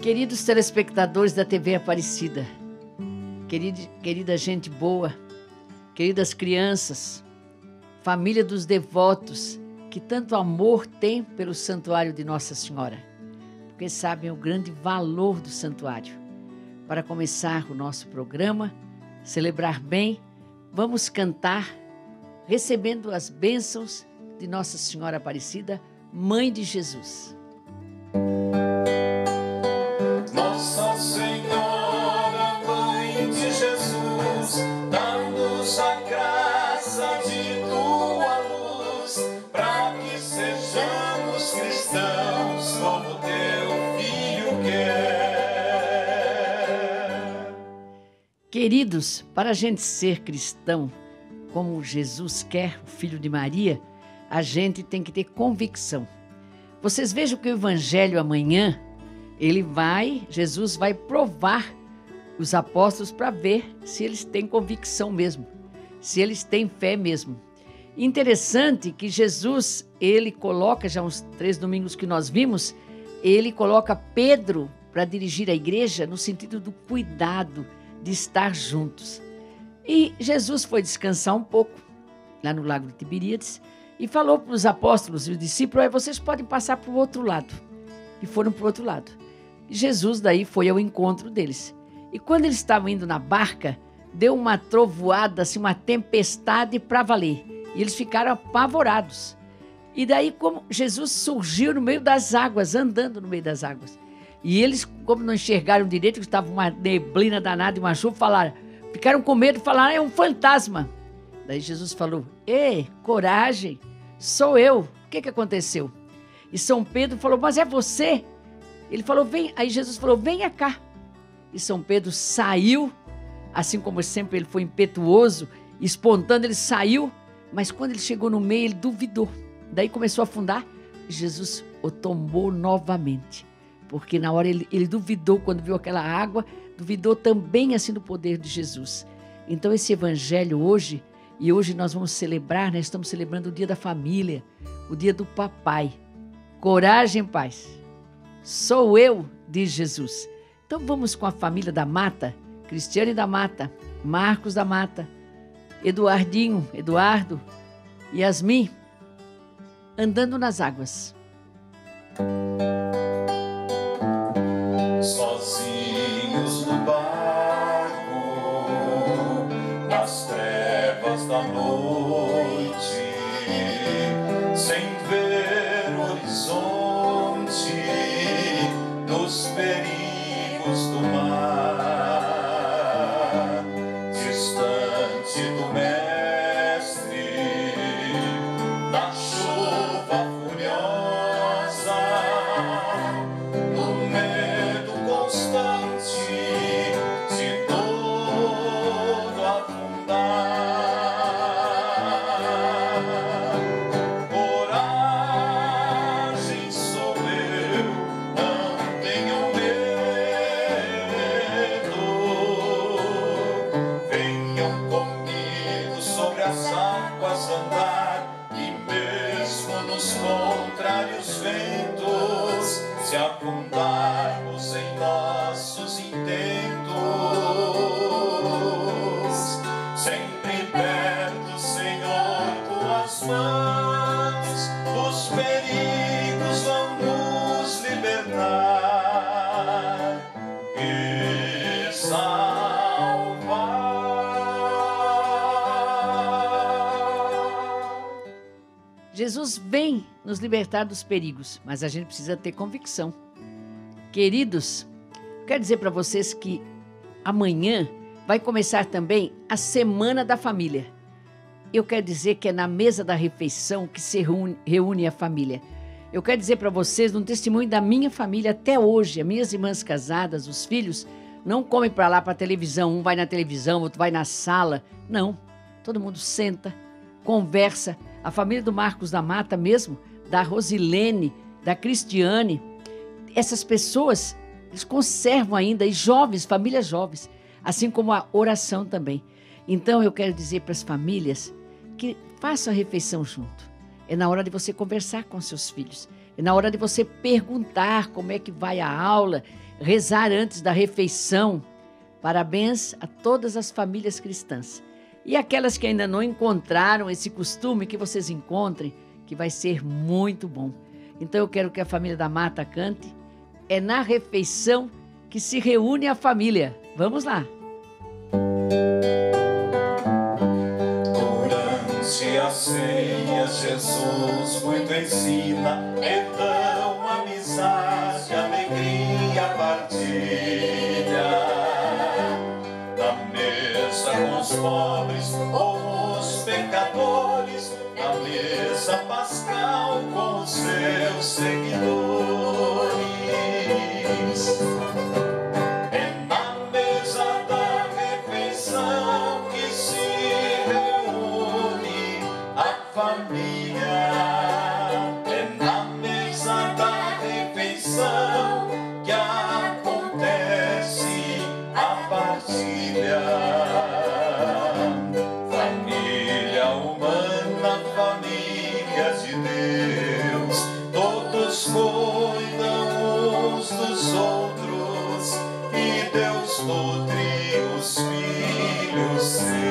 Queridos telespectadores da TV Aparecida, querida gente boa, queridas crianças, família dos devotos que tanto amor tem pelo santuário de Nossa Senhora, porque sabem o grande valor do santuário. Para começar o nosso programa, celebrar bem, vamos cantar recebendo as bênçãos de Nossa Senhora Aparecida, Mãe de Jesus. Nossa Senhora, Mãe de Jesus, dá-nos a graça de tua luz, para que sejamos cristãos como teu Filho quer. Queridos, para a gente ser cristão, como Jesus quer, o Filho de Maria, a gente tem que ter convicção. Vocês vejam que o Evangelho amanhã, Jesus vai provar os apóstolos para ver se eles têm convicção mesmo, se eles têm fé mesmo. Interessante que Jesus, ele coloca, já uns 3 domingos que nós vimos, ele coloca Pedro para dirigir a igreja no sentido do cuidado, de estar juntos. E Jesus foi descansar um pouco, lá no Lago de Tiberíades, e falou para os apóstolos e os discípulos, vocês podem passar para o outro lado. E foram para o outro lado. Jesus daí foi ao encontro deles. E quando eles estavam indo na barca, deu uma trovoada, assim, uma tempestade para valer. E eles ficaram apavorados. E daí, como Jesus surgiu no meio das águas, andando no meio das águas. E eles, como não enxergaram direito, que estava uma neblina danada e uma chuva, ficaram com medo, falaram, é um fantasma. Daí Jesus falou, ei, coragem, sou eu. O que aconteceu? E São Pedro falou, mas é você? Ele falou, vem. Aí Jesus falou, venha cá. E São Pedro saiu, assim como sempre ele foi impetuoso, espontâneo, ele saiu, mas quando ele chegou no meio, ele duvidou. Daí começou a afundar, Jesus o tombou novamente, porque na hora ele duvidou, quando viu aquela água, duvidou também assim do poder de Jesus. Então esse evangelho hoje, e hoje nós vamos celebrar, nós estamos celebrando o dia da família, o dia do papai. Coragem, paz. Sou eu, diz Jesus. Então vamos com a família da Mata, Cristiane da Mata, Marcos da Mata, Eduardo, Yasmin, andando nas águas. Sozinhos no barco, nas trevas da noite, sem ver o horizonte, nos perigos do mar, distante do Mestre, na chuva furiosa, no medo constante de todo afundar. Coragem, sou eu, não tenham medo. Venham comigo sobre as águas andar, e mesmo nos contrários ventos, se afundarmos em nossos intentos, sempre perto, Senhor, tuas mãos, os perigos vão nos libertar e salvar. Jesus vem nos libertar dos perigos, mas a gente precisa ter convicção. Queridos, quero dizer para vocês que amanhã vai começar também a Semana da Família. Eu quero dizer que é na mesa da refeição que se reúne a família. Eu quero dizer para vocês, um testemunho da minha família até hoje, as minhas irmãs casadas, os filhos, não comem para lá, para a televisão, um vai na televisão, outro vai na sala. Não, todo mundo senta, conversa. A família do Marcos da Mata mesmo, da Rosilene, da Cristiane, essas pessoas, eles conservam ainda, e jovens, famílias jovens, assim como a oração também. Então eu quero dizer para as famílias que façam a refeição junto. É na hora de você conversar com seus filhos. É na hora de você perguntar como é que vai a aula, rezar antes da refeição. Parabéns a todas as famílias cristãs. E aquelas que ainda não encontraram esse costume, que vocês encontrem, que vai ser muito bom. Então eu quero que a família da Mata cante. É na refeição que se reúne a família. Vamos lá. Durante a ceia, Jesus muito ensina, perdão, amizade, alegria, partilha. Na mesa com os pobres ou os pecadores, na mesa pascal com os seus seguidores. É na mesa da refeição que se reúne a família. É na mesa da refeição que acontece a partilha. Família humana, família de Deus, todos cuidam uns dos outros e Deus nutre os filhos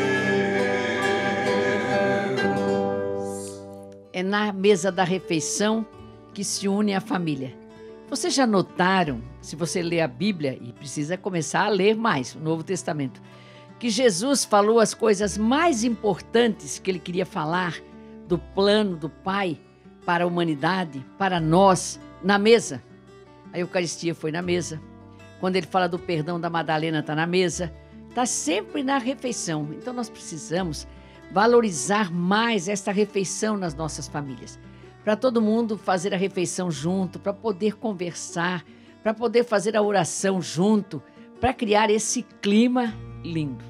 seus. É na mesa da refeição que se une a família. Vocês já notaram, se você lê a Bíblia, e precisa começar a ler mais o Novo Testamento, que Jesus falou as coisas mais importantes que ele queria falar do plano do Pai para a humanidade, para nós, na mesa. A Eucaristia foi na mesa. Quando ele fala do perdão da Madalena, está na mesa. Está sempre na refeição. Então nós precisamos valorizar mais esta refeição nas nossas famílias. Para todo mundo fazer a refeição junto, para poder conversar, para poder fazer a oração junto, para criar esse clima lindo.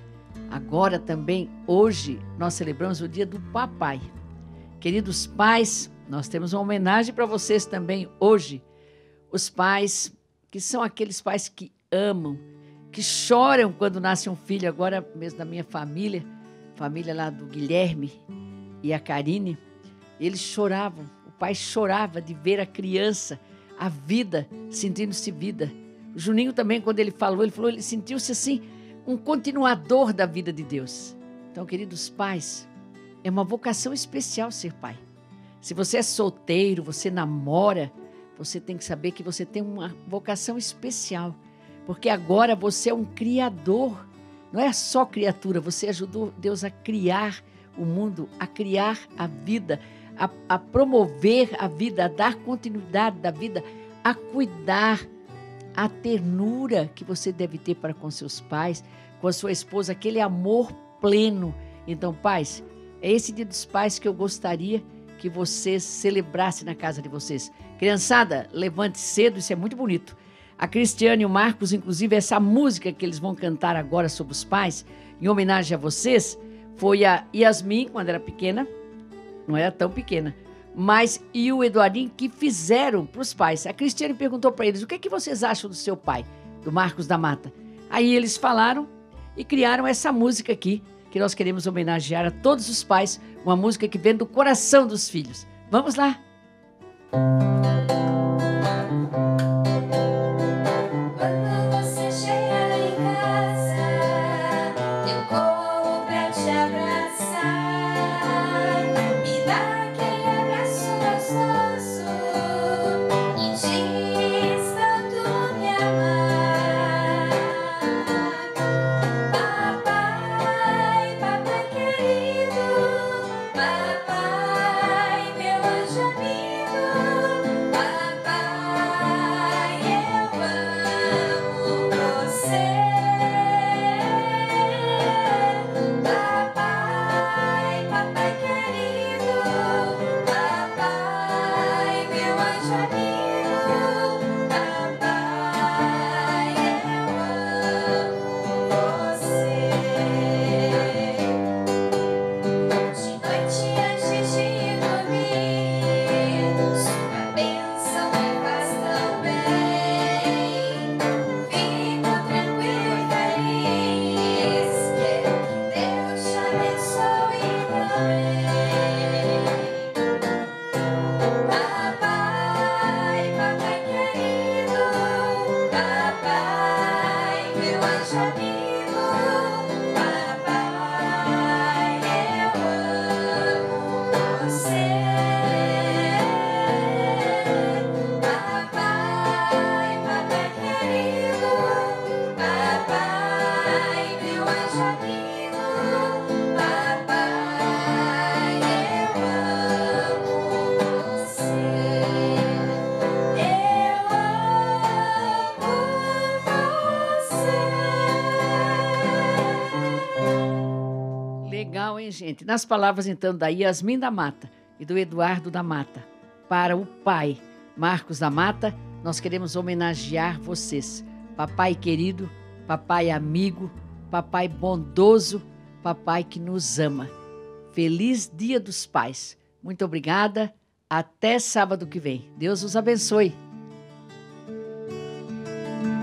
Agora também, hoje, nós celebramos o dia do papai. Queridos pais, nós temos uma homenagem para vocês também hoje. Os pais que são aqueles pais que amam, que choram quando nasce um filho. Agora mesmo da minha família lá do Guilherme e a Karine, eles choravam. O pai chorava de ver a criança, a vida, sentindo-se vida. O Juninho também, quando ele falou, ele sentiu-se assim, um continuador da vida de Deus. Então, queridos pais, é uma vocação especial ser pai. Se você é solteiro, você namora, você tem que saber que você tem uma vocação especial. Porque agora você é um criador. Não é só criatura, você ajudou Deus a criar o mundo, a criar a vida, a promover a vida, a dar continuidade da vida, a cuidar, a ternura que você deve ter para com seus pais, com a sua esposa, aquele amor pleno. Então, pais, é esse dia dos pais que eu gostaria que vocês celebrassem na casa de vocês. Criançada, levante cedo, isso é muito bonito. A Cristiane e o Marcos, inclusive, essa música que eles vão cantar agora sobre os pais, em homenagem a vocês, foi a Yasmin, quando era pequena, não era tão pequena, mas e o Eduardinho que fizeram para os pais. A Cristiane perguntou para eles, o que é que vocês acham do seu pai, do Marcos da Mata? Aí eles falaram e criaram essa música aqui, que nós queremos homenagear a todos os pais, uma música que vem do coração dos filhos. Vamos lá! Papai, meu anjo amigo, Amém, gente. Nas palavras, então, da Yasmin da Mata e do Eduardo da Mata, para o pai Marcos da Mata, nós queremos homenagear vocês. Papai querido, papai amigo, papai bondoso, papai que nos ama. Feliz Dia dos Pais. Muito obrigada. Até sábado que vem. Deus os abençoe.